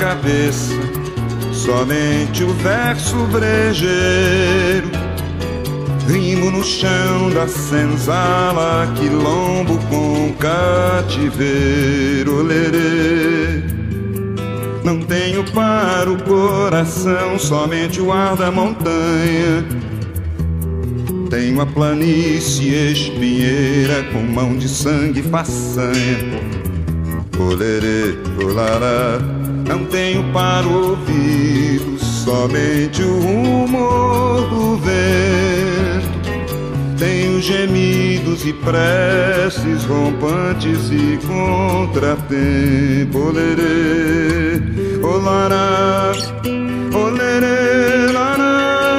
cabeça somente o verso brejeiro. Rimo no chão da senzala, quilombo com cativeiro. Olerê. Não tenho para o coração somente o ar da montanha. Tenho a planície espinheira com mão de sangue e façanha. Olerê, olará. Não tenho para o ouvido somente o rumor do vento. Tenho gemidos e preces rompantes e contratempo. Olerê, olará, olerê, lará.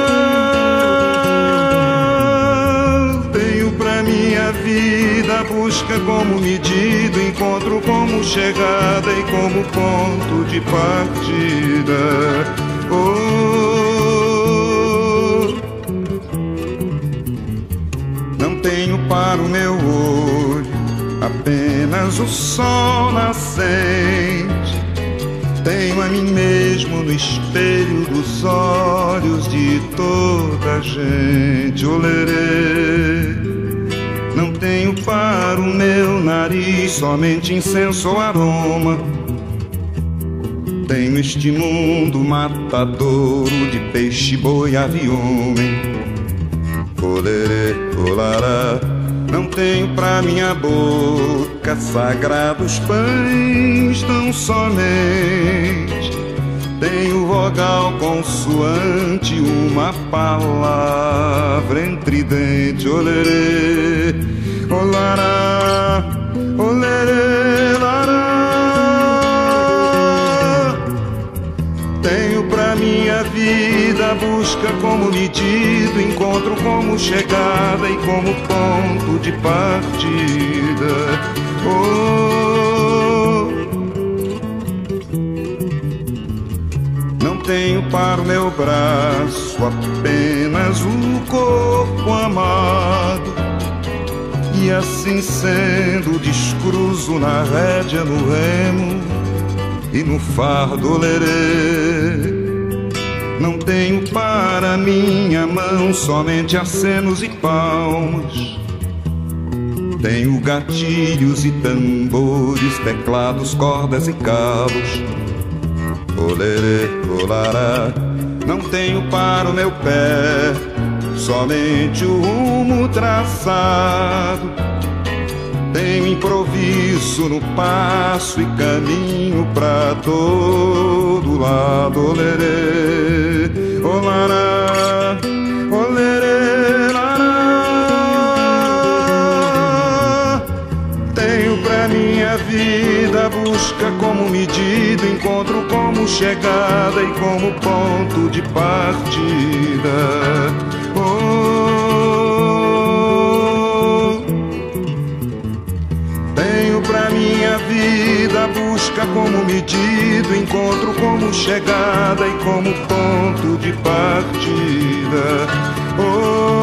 Tenho pra minha vida a busca como medida, encontro como chegada e como ponto de partida. Não tenho para o meu olho apenas o sol nascente. Tenho a mim mesmo no espelho dos olhos de toda a gente. Olerê. Não tenho para o meu nariz somente incenso ou aroma. Tenho este mundo matadouro de peixe, boi, ave e homem. Olerê, olará. Não tenho pra minha boca sagrados pães tão somente. Tenho vogal consoante, uma palavra entre dentes. Olerê, olará, olerê, lará. Tenho pra minha vida a busca como medida, encontro como chegada e como ponto de partida. Não tenho para o meu braço apenas o corpo amado. E assim sendo descruzo na rédea, no remo e no fardo. Olerê. Não tenho para minha mão somente acenos e palmas. Tenho gatilhos e tambores, teclados, cordas e cabos. Olerê, olará. Não tenho para o meu pé somente o rumo traçado. Tenho improviso no passo e caminho pra todo lado. Olerê, olará, olerê, lará. Tenho pra minha vida a busca como medida, encontro como chegada e como ponto de partida. Tenho pra minha vida a busca como medida, encontro como chegada e como ponto de partida.